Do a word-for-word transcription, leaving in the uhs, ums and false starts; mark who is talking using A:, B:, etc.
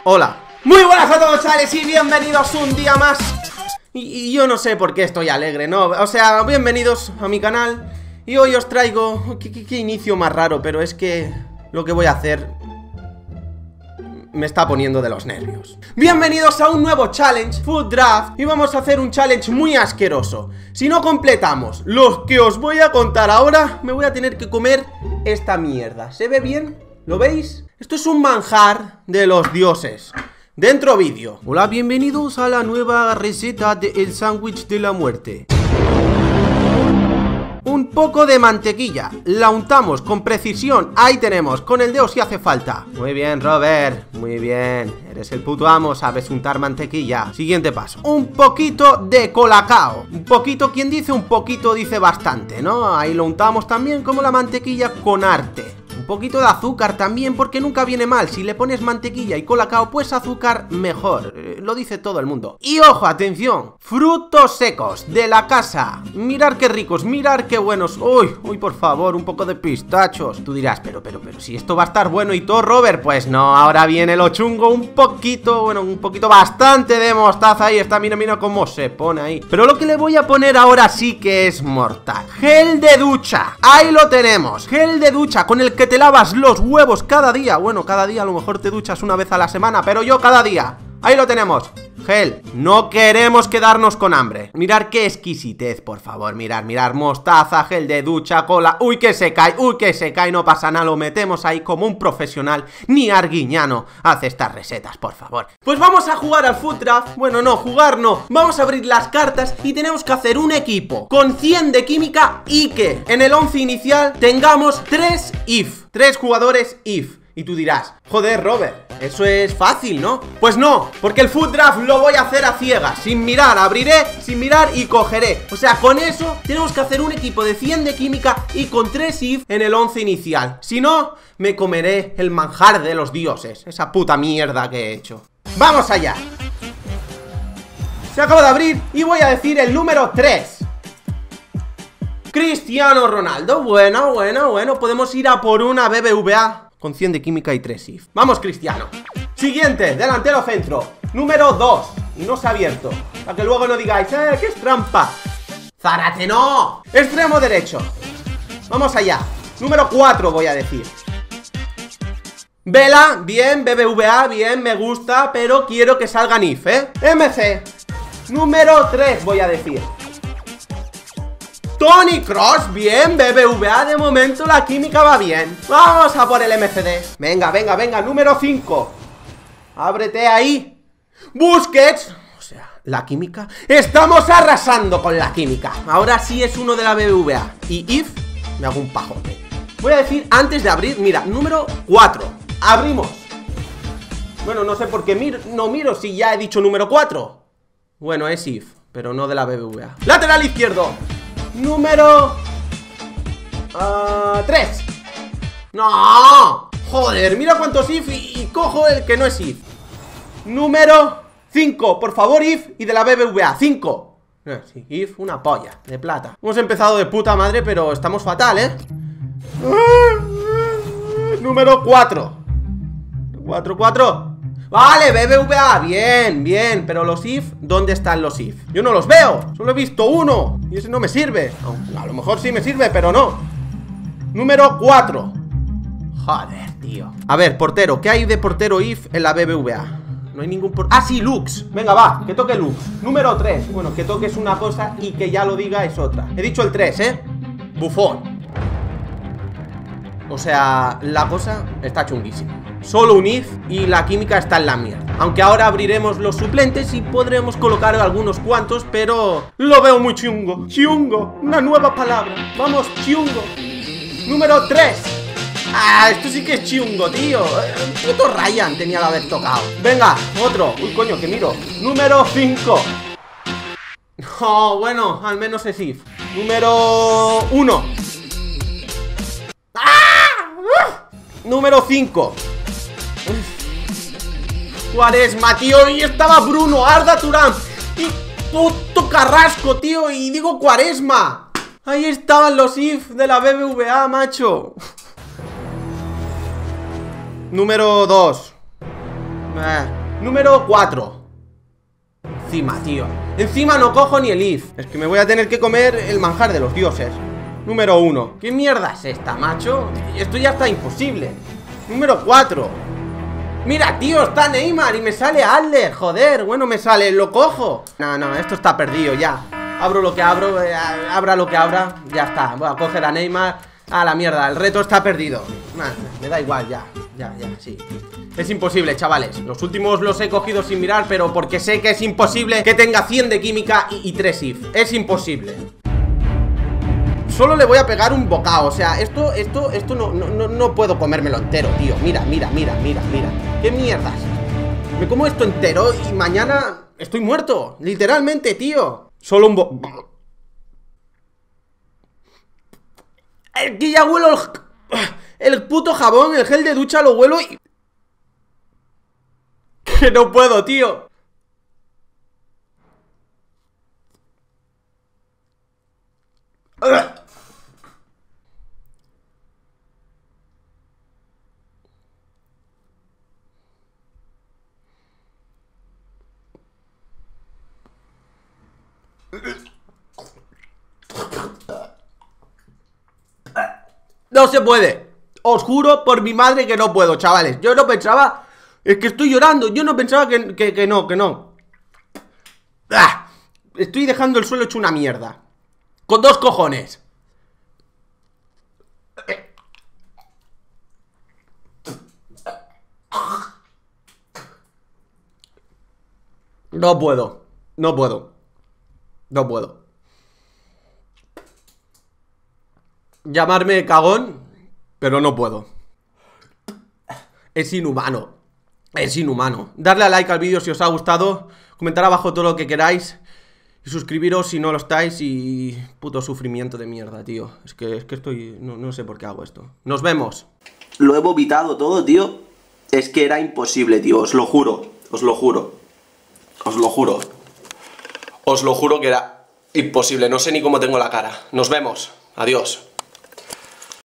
A: Hola. Muy buenas a todos, chavales, y bienvenidos un día más. Y, y yo no sé por qué estoy alegre, ¿no? O sea, bienvenidos a mi canal. Y hoy os traigo... ¿Qué, qué, qué inicio más raro? Pero es que lo que voy a hacer me está poniendo de los nervios. Bienvenidos a un nuevo challenge, Food Draft. Y vamos a hacer un challenge muy asqueroso. Si no completamos los que os voy a contar ahora, me voy a tener que comer esta mierda. ¿Se ve bien? ¿Lo veis? Esto es un manjar de los dioses. Dentro vídeo. Hola, bienvenidos a la nueva receta del sándwich de la muerte. Un poco de mantequilla, la untamos con precisión, ahí tenemos, con el dedo si hace falta. Muy bien, Robert, muy bien, eres el puto amo, sabes untar mantequilla. Siguiente paso, un poquito de colacao. Un poquito, quien dice un poquito dice bastante, ¿no? Ahí lo untamos también como la mantequilla con arte. Un poquito de azúcar también, porque nunca viene mal. Si le pones mantequilla y colacao, pues azúcar mejor, eh, lo dice todo el mundo. Y ojo, atención, frutos secos de la casa. Mirar qué ricos, mirar qué buenos. Uy, uy, por favor, un poco de pistachos. Tú dirás, pero, pero, pero, si esto va a estar bueno y todo, Robert. Pues no, ahora viene lo chungo. Un poquito, bueno, un poquito bastante de mostaza. Ahí está, mira, mira cómo se pone ahí. Pero lo que le voy a poner ahora sí que es mortal. Gel de ducha, ahí lo tenemos. Gel de ducha con el que te lavas los huevos cada día. Bueno, cada día a lo mejor te duchas una vez a la semana, pero yo cada día. Ahí lo tenemos, gel. No queremos quedarnos con hambre. Mirar qué exquisitez, por favor. Mirar, mirar, mostaza, gel de ducha, cola. Uy, que se cae, uy, que se cae. No pasa nada, lo metemos ahí como un profesional. Ni Arguiñano hace estas recetas, por favor. Pues vamos a jugar al Food Draft. Bueno, no, jugar no. Vamos a abrir las cartas y tenemos que hacer un equipo con cien de química y que en el once inicial tengamos tres if. Tres jugadores if. Y tú dirás, joder, Robert, eso es fácil, ¿no? Pues no, porque el Food Draft lo voy a hacer a ciegas. Sin mirar, abriré, sin mirar y cogeré. O sea, con eso tenemos que hacer un equipo de cien de química y con tres if en el once inicial. Si no, me comeré el manjar de los dioses. Esa puta mierda que he hecho. ¡Vamos allá! Se acaba de abrir y voy a decir el número tres. Cristiano Ronaldo. Bueno, bueno, bueno. Podemos ir a por una B B V A con cien de química y tres if. Vamos, Cristiano. Siguiente, delantero centro. Número dos. Y no se ha abierto. Para que luego no digáis, eh, que es trampa. Zárate, no. Extremo derecho. Vamos allá. Número cuatro voy a decir. Vela, bien. B B V A, bien, me gusta. Pero quiero que salgan if, eh. M C. Número tres voy a decir. Toni Kroos, bien, B B V A, de momento la química va bien. Vamos a por el M C D. Venga, venga, venga, número cinco. Ábrete ahí. Busquets. O sea, la química. Estamos arrasando con la química. Ahora sí es uno de la B B V A. Y if, me hago un pajote. Voy a decir antes de abrir, mira, número cuatro. Abrimos. Bueno, no sé por qué miro, no miro si ya he dicho número cuatro. Bueno, es if, pero no de la B B V A. Lateral izquierdo. Número uh, tres. No, joder, mira cuántos if y, y cojo el que no es if. Número cinco, por favor, if y de la B B V A, cinco. eh, sí, if, una polla, de plata. Hemos empezado de puta madre, pero estamos fatal, ¿eh? Número cuatro. cuatro, cuatro. Vale, B B V A, bien, bien. Pero los if, ¿dónde están los if? Yo no los veo, solo he visto uno. Y ese no me sirve. No, a lo mejor sí me sirve, pero no. Número cuatro. Joder, tío. A ver, portero, ¿qué hay de portero if en la B B V A? No hay ningún portero. Ah, sí, Lux. Venga, va, que toque Lux. Número tres. Bueno, que toque es una cosa y que ya lo diga es otra. He dicho el tres, ¿eh? Buffon. O sea, la cosa está chunguísima. Solo un if y la química está en la mierda. Aunque ahora abriremos los suplentes y podremos colocar algunos cuantos, pero lo veo muy chungo. Chungo, una nueva palabra. Vamos, chungo. Número tres. Ah, esto sí que es chungo, tío. El puto Ryan tenía que haber tocado. Venga, otro. Uy, coño, que miro. Número cinco. Oh, bueno, al menos es if. Número uno. ¡Ah! Número cinco. Cuaresma, tío, y estaba Bruno, Arda Turán y puto Carrasco, tío, y digo Cuaresma. Ahí estaban los if de la B B V A, macho. Número dos. Eh Número cuatro. Encima, tío. Encima no cojo ni el if. Es que me voy a tener que comer el manjar de los dioses. Número uno. ¿Qué mierda es esta, macho? Esto ya está imposible. Número cuatro. Mira, tío, está Neymar y me sale Adler. Joder, bueno, me sale, lo cojo. No, no, esto está perdido ya. Abro lo que abro, eh, abra lo que abra. Ya está, voy a coger a Neymar. A la mierda, el reto está perdido. Nah, me da igual, ya, ya, ya, sí. Es imposible, chavales. Los últimos los he cogido sin mirar, pero porque sé que es imposible que tenga cien de química y, y tres if. Es imposible. Solo le voy a pegar un bocado. O sea, esto, esto, esto no, no, no, no puedo comérmelo entero, tío. Mira, mira, mira, mira, mira. ¿Qué mierdas? Me como esto entero y mañana estoy muerto. Literalmente, tío. Solo un bo... Aquí ya huelo el... el puto jabón, el gel de ducha lo huelo y... Que no puedo, tío. No se puede. Os juro por mi madre que no puedo, chavales. Yo no pensaba... Es que estoy llorando. Yo no pensaba que, que, que no, que no. ¡Ah! Estoy dejando el suelo hecho una mierda. Con dos cojones. No puedo. No puedo. No puedo. Llamarme cagón, pero no puedo. Es inhumano. Es inhumano. Darle a like al vídeo si os ha gustado. Comentar abajo todo lo que queráis. Y suscribiros si no lo estáis. Y puto sufrimiento de mierda, tío. Es que, es que estoy... No, no sé por qué hago esto. Nos vemos.
B: Lo he vomitado todo, tío. Es que era imposible, tío. Os lo juro. Os lo juro. Os lo juro. Os lo juro que era imposible. No sé ni cómo tengo la cara. Nos vemos. Adiós.